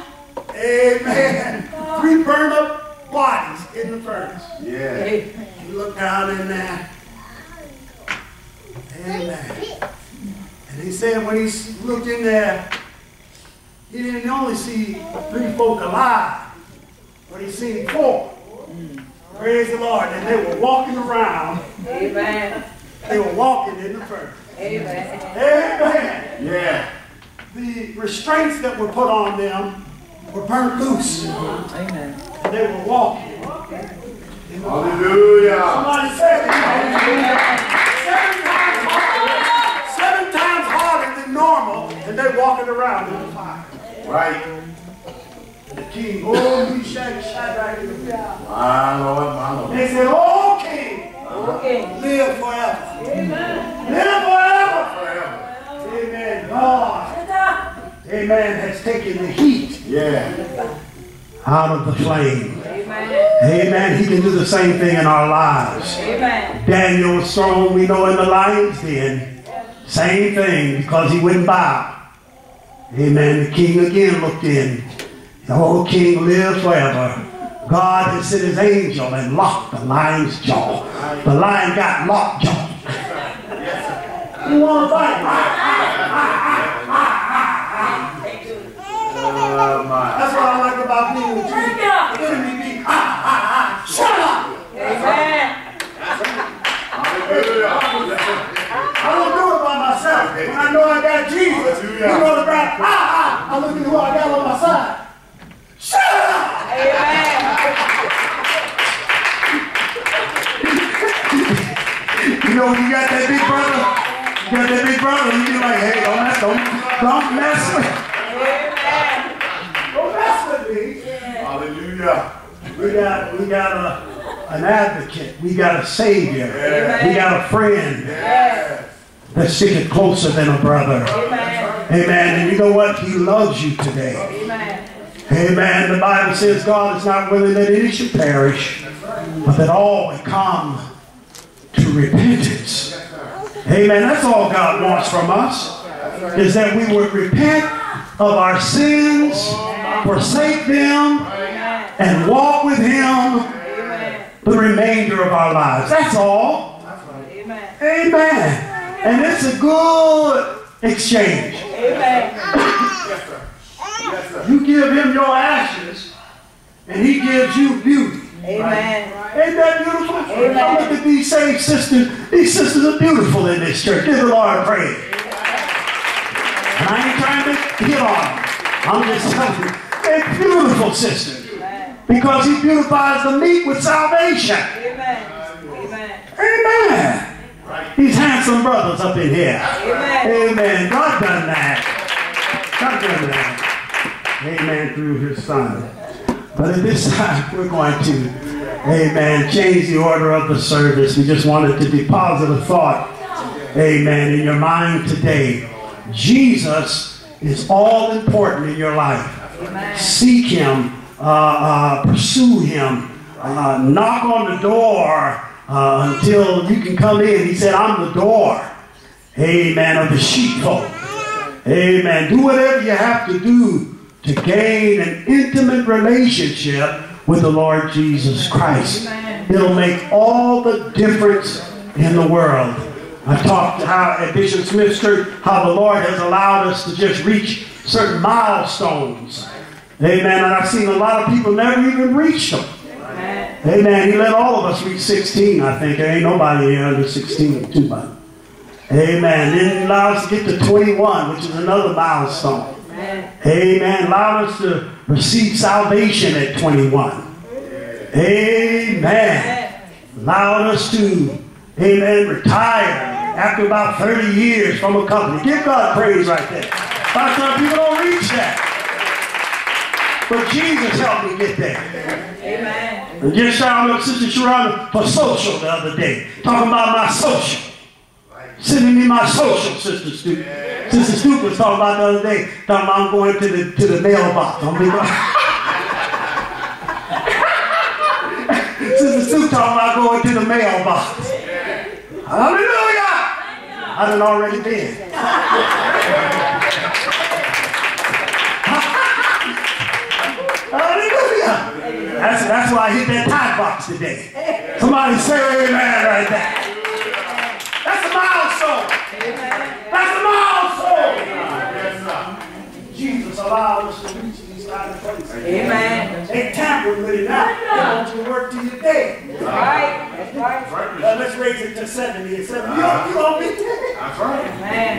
Amen. 3 burned up bodies in the furnace. Yeah. He looked down in there. Amen. And he said when he looked in there, he didn't only see 3 folk alive, but he seen 4. Praise the Lord. And they were walking around. Amen. They were walking in the furnace. Amen. Amen. Yeah. The restraints that were put on them were burnt loose. Amen. And they were walking. Hallelujah. Somebody said it. 7 times harder than normal, and they're walking around in the fire. Right. The king, oh, he Shadrach, and Abednego. My Lord, my Lord. They said, oh, king, Okay. live forever. Amen. Live forever. Forever. Amen. God amen, has taken the heat out of the flame. Amen. He can do the same thing in our lives. Daniel was thrown, we know, in the lion's den. Same thing, because he wouldn't bow. Amen. The king again looked in. The old king lives forever. God has sent his angel and locked the lion's jaw. The lion got locked jaw. You want to fight? That's what I like about being with you. The enemy be, shut up! Amen. I don't do it by myself. When I know I got Jesus, you know the ground, I look at who I got on my side. Shut up! Amen. You know, when you got that big brother, you be like, hey, don't mess with me. Don't mess with me. Hallelujah. We got an advocate. We got a savior. We got a friend that's sticking closer than a brother. Amen. And you know what? He loves you today. Amen. The Bible says God is not willing that any should perish, but that all would come to repentance. Amen. That's all God wants from us, is that we would repent of our sins, forsake them, and walk with Him the remainder of our lives. That's all. Amen. And it's a good exchange. You give Him your ashes, and He gives you beauty. Amen. Ain't that beautiful? Amen. I look at these saved sisters. These sisters are beautiful in this church. Give the Lord praise. And I ain't trying to hit on them. I'm just telling you, they're beautiful sisters. Because He beautifies the meek with salvation. Amen. Amen. These handsome brothers up in here. Amen. God done that. God done that. Amen. Through His Son. But at this time, we're going to, amen, change the order of the service. We just wanted to deposit a thought, amen, in your mind today. Jesus is all important in your life. Amen. Seek Him, pursue Him, knock on the door until you can come in. He said, I'm the door, amen, of the sheepfold. Amen. Do whatever you have to do to gain an intimate relationship with the Lord Jesus Christ. Amen. It'll make all the difference in the world. I talked at Bishop Smith's church how the Lord has allowed us to just reach certain milestones. Amen. And I've seen a lot of people never even reach them. Amen. Amen. He let all of us reach 16, I think. There ain't nobody here under 16 too much. Amen. Then He allowed us to get to 21, which is another milestone. Amen. Allow us to receive salvation at 21. Amen. Allow us to, amen, retire after about 30 years from a company. Give God praise right there. A lot of times people don't reach that. But Jesus helped me get there. Amen. And just shouting up Sister Sharonda for social the other day. Talking about my social. Sending me my social, Sister Stu. Sister Stu was talking about the other day, talking about I'm going to the mailbox. Sister Stu talking about going to the mailbox. Hallelujah! I done already been. Hallelujah! That's why I hit that tide box today. Somebody say amen right there. That's a milestone. That's a milestone. Jesus allowed us to reach these kind of places. Amen. They tampered with it now. They want you to work till you're dead. Right. That's right. Let's raise it to 70 and 70. You don't be dead. That's right. Amen.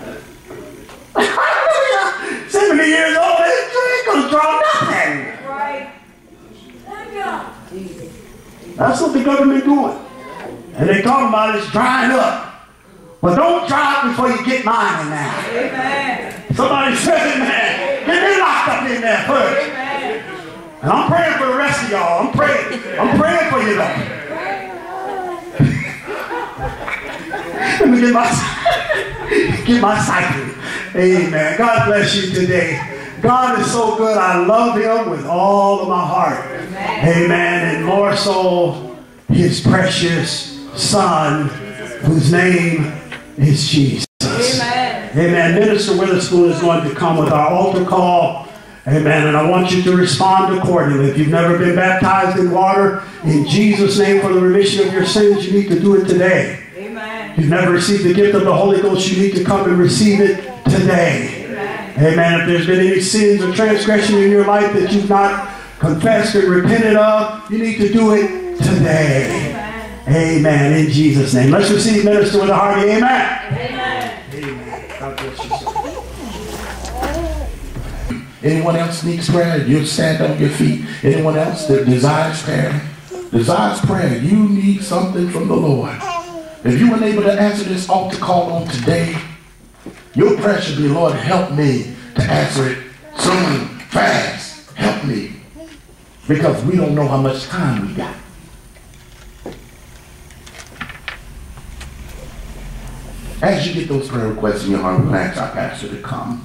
70 years old, you ain't going to draw nothing. Right. That's what the government doing. And they talking about it's drying up. But don't dry up before you get mine now. Amen. Somebody said it, man. Get me locked up in there first. Amen. And I'm praying for the rest of y'all. I'm praying for you though. Let me get my cycle. Amen. God bless you today. God is so good. I love him with all of my heart. Amen. And more so, his precious Son, whose name is Jesus. Amen. Amen. Minister Witherspoon is going to come with our altar call. Amen. And I want you to respond accordingly. If you've never been baptized in water, in Jesus' name for the remission of your sins, you need to do it today. Amen. If you've never received the gift of the Holy Ghost, you need to come and receive it today. Amen. If there's been any sins or transgression in your life that you've not confessed and repented of, you need to do it today. Amen. In Jesus' name. Let's receive minister with a hearty amen. Amen. Amen. God bless you. Anyone else needs prayer? You'll stand on your feet. Anyone else that desires prayer? Desires prayer. You need something from the Lord. If you weren't able to answer this altar call on today, your prayer should be, Lord, help me to answer it soon, fast. Help me. Because we don't know how much time we got. As you get those prayer requests in your heart, we'll ask our pastor to come.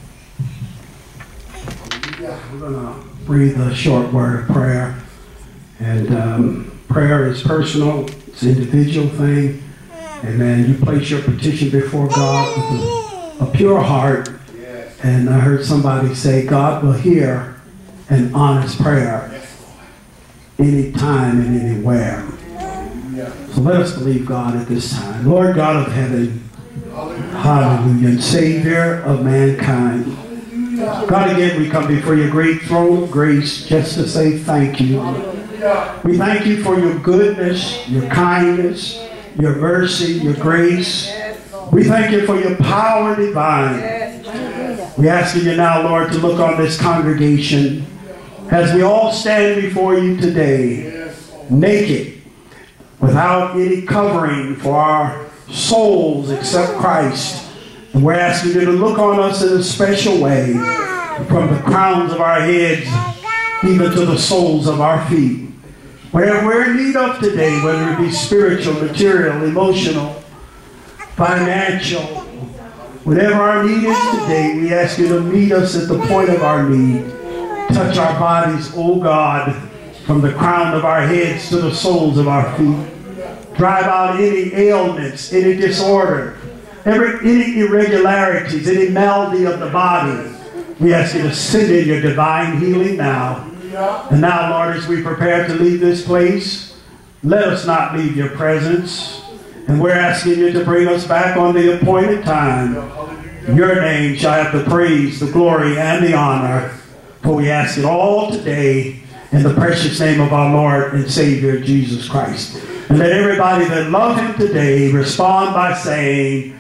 We're going to breathe a short word of prayer. And prayer is personal. It's an individual thing. Amen. You place your petition before God with a pure heart. And I heard somebody say, God will hear an honest prayer anytime and anywhere. So let us believe God at this time. Lord God of heaven, hallelujah, and Savior of mankind. God, again, we come before your great throne of grace just to say thank you. We thank you for your goodness, your kindness, your mercy, your grace. We thank you for your power divine. We ask you now, Lord, to look on this congregation as we all stand before you today, naked, without any covering for our souls except Christ. And we're asking you to look on us in a special way, from the crowns of our heads even to the soles of our feet. Whatever we're in need of today, whether it be spiritual, material, emotional, financial, whatever our need is today, we ask you to meet us at the point of our need. Touch our bodies, oh God, from the crown of our heads to the soles of our feet. Drive out any ailments, any disorder, any irregularities, any malady of the body. We ask you to send in your divine healing now. And now, Lord, as we prepare to leave this place, let us not leave your presence. And we're asking you to bring us back on the appointed time. Your name shall have the praise, the glory, and the honor. For we ask it all today in the precious name of our Lord and Savior, Jesus Christ. And let everybody that love him today respond by saying,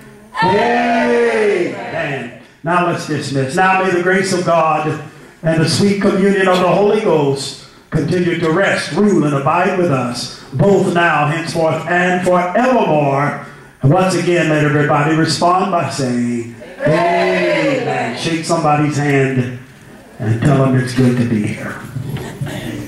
Amen. Now let's dismiss. Now may the grace of God and the sweet communion of the Holy Ghost continue to rest, rule, and abide with us, both now, henceforth, and forevermore. And once again, let everybody respond by saying, Amen. Shake somebody's hand and tell them it's good to be here.